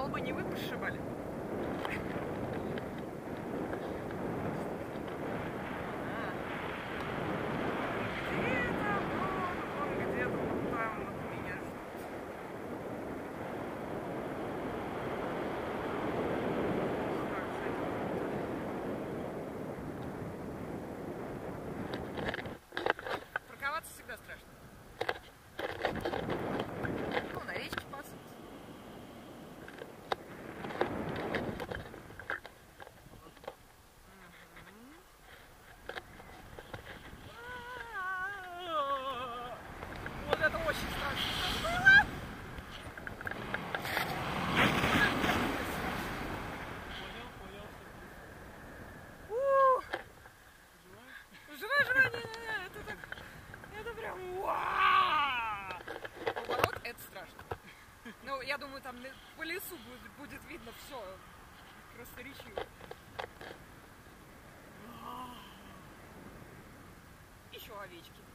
бы не вы пошибали. Всегда страшно. Ну, на речке пасутся. Вот это очень страшно было. Жива, не, это так. Это прям поворот, это страшно. Ну, я думаю, там по лесу будет видно все красноречиво. Еще овечки.